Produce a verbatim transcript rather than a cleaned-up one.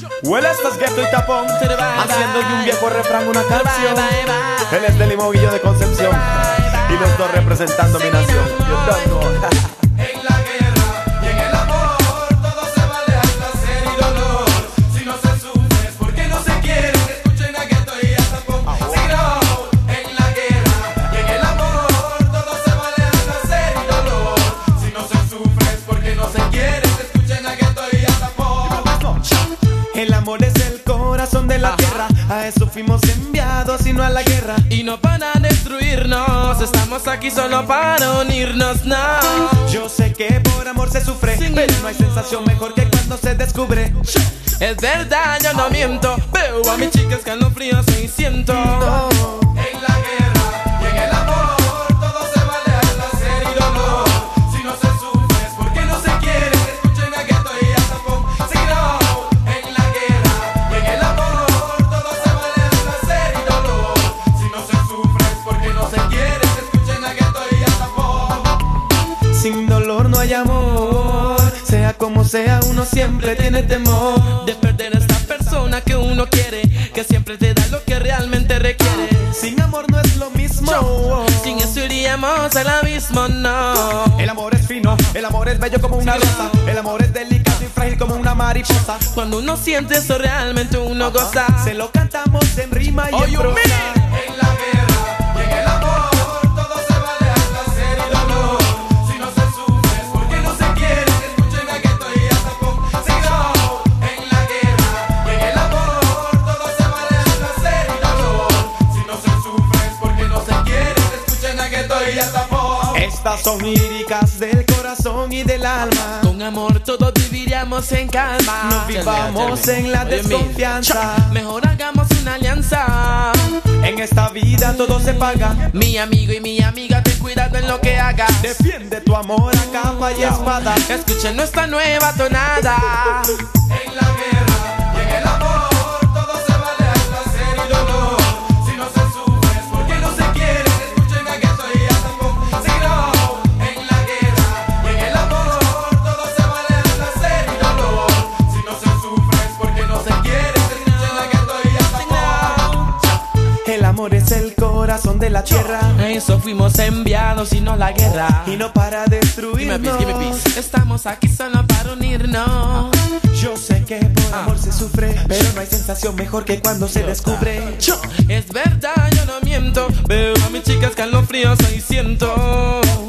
Huele estas Gueto y Tapón, haciendo de un viejo refrán una canción. Él es de Limoguillo de Concepción y los dos representando mi nación. Yo don't know. En la guerra y en el amor todo se vale a placer y dolor. Si no se sufre es porque no se quiere. Escuchen a Gueto y a Tapón. En la guerra y en el amor todo se vale a placer y dolor. Si no se sufre es porque no se quiere. Escuchen a Gueto y a Tapón. El amor es el corazón de la tierra. A eso fuimos enviados y no a la guerra. Y no para destruirnos, estamos aquí solo para unirnos, no. Yo sé que por amor se sufre, pero no hay sensación mejor que cuando se descubre. Es verdad, yo no miento. Veo a mis chicas escalofríos y siento. En la guerra y en el amor todo se vale a placer y dolor. Si no se sufre es porque no se quiere. Escuchen a Gueto y a Tapón. En la guerra y en el amor todo se vale a placer y dolor. Si no se sufre es porque no se quiere. Escuchen a Gueto y a Tapón. Sin dolor no hay amor. Sea como sea, uno siempre tiene temor de perder a esta persona que uno quiere, que siempre te da lo que realmente requiere. Sin amor no es lo mismo. Sin eso iríamos al abismo, no. El amor es fino, el amor es bello como una rosa. El amor es delicado y frágil como una mariposa. Cuando uno siente eso realmente uno Ajá. goza. Se lo cantamos en rima y Oh, en you prosa. mean? En la guerra y en el amor todo se vale a placer y dolor. Si no se sufre es porque no se quiere. Escuchen a Gueto y a Tapón. En la guerra y en el amor todo se vale a placer y dolor. Si no se sufre es porque no se quiere. Escuchen a Gueto y a Tapón. Estas son líricas del corazón y del alma. Con amor todos viviríamos en calma. No vivamos en la Oye, desconfianza. mi, Mejor hagamos una alianza. En esta vida todo se paga. Mi amigo y mi amiga, ten cuidado en lo que hagas. Defiende tu amor a capa y espada. Escuchen nuestra nueva tonada. En la guerra y en el amor todo se vale a placer y dolor. Si no se sufre es porque no se quiere. Escuchen a Gueto y a Tapón. En la guerra y en el amor todo se vale a placer y dolor. Si no se sufre es porque no se quiere. Escuchen a Gueto y a Tapón. El amor es el corazón de la tierra. A eso fuimos enviados y no la guerra. Y no para Dime destruirnos. peace, dime peace. Estamos aquí solo para unirnos. Yo sé que por amor se sufre, pero no hay sensación mejor que cuando se descubre. Es verdad, yo no miento. Veo a mis chicas escalofríos y siento.